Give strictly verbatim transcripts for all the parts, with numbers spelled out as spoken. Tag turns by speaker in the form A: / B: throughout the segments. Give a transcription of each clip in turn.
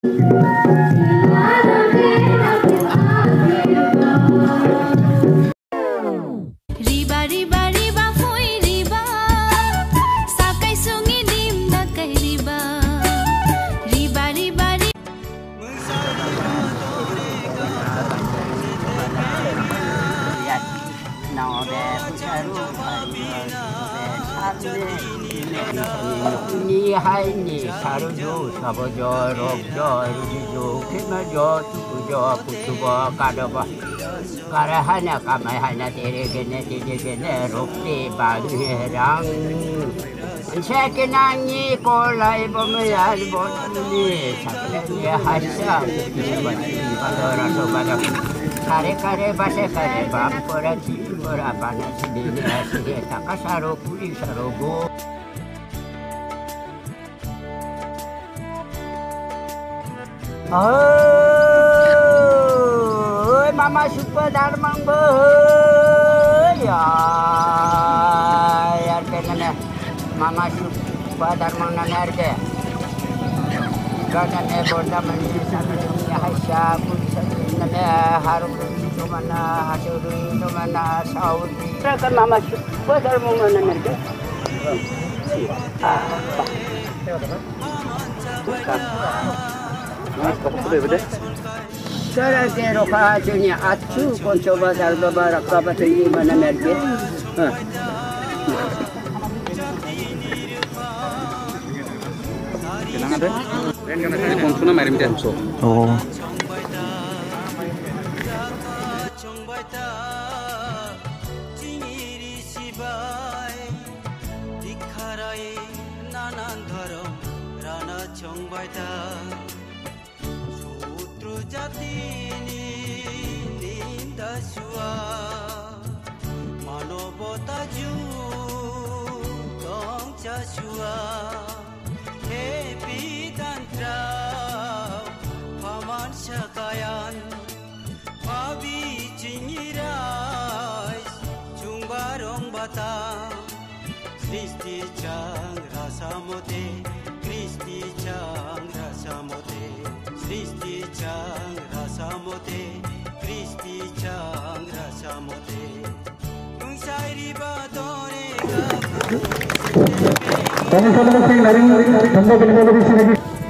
A: Ni hai ni sarujo sabojo robjo rujo kemajo tujo putuba kadaba karahana kamai hana tere gene tere gene rokte bagherang sekenangi kolai bomeyan bonni saklenya hasya disebati pada rasa pada kare kare base kare bampora jibora panas dini asih takasaro kuli sarogo. Oh, mama super darmang boy. Ya, ya kena mama super darmang nanar ke. Karena ne boda mani sampai dunia hasya pun sampai harum itu mana hasil itu mana saud. Kan mama super darmang nanar ke. Apa? Bukan. Cara kero kajunya atu koncoba dal babara kabat ini mana merge.
B: Kenangan deh. Ini konsumen marim dia so. Oh.
C: Jatini ninda sua manobota ju tong chasua hepi tantra paman sakayan pabi cingirai jumbarong bata Kristi chang rasa mote Kristi chang rasa mote Kristi chang rasa mote Kristi chang rasa moteUngsai riba dore
D: Kami sama sing laring tanda benar di sini.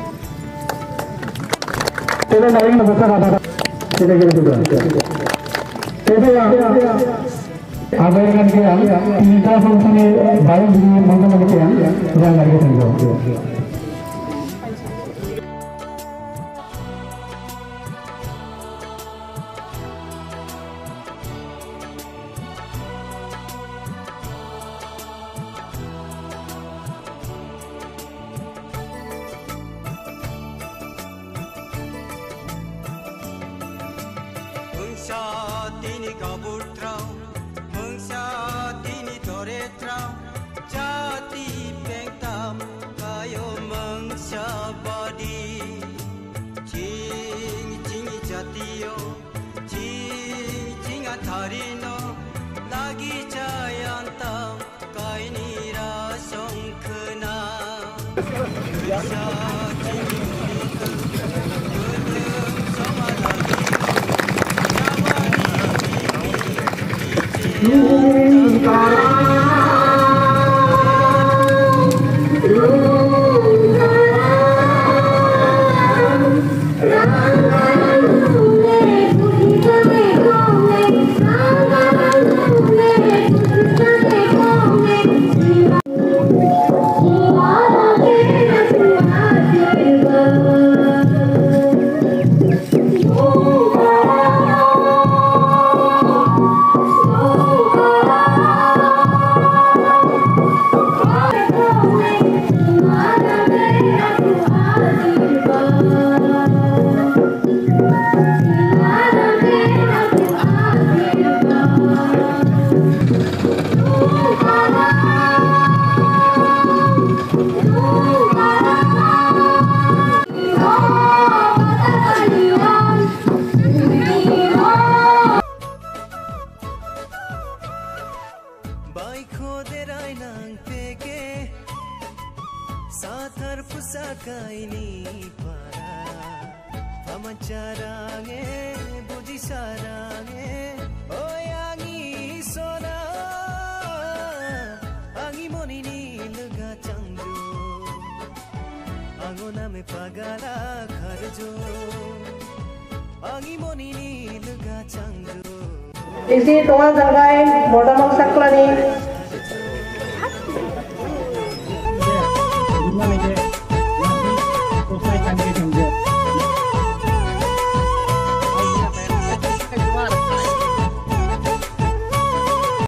D: Tidak laring besar ada. Tidak gitu juga. Jadi apa yang kita kita fungsi baru di mana mana kita yang lagi tunggu.
C: Tini kabur trau, mengsa tini tore trau, jati pengtam kayo mengsa badi, cing cing jatiyo, cing cing atharino, lagi cayantam kaini rasong kena, mengsa tini
E: Oh
C: macarange budi sarange oh yangi sona angi moni ni luga changjo angona me pagala kharjo angi moni ni luga changjo
E: isi tonga janggai modal sakla ni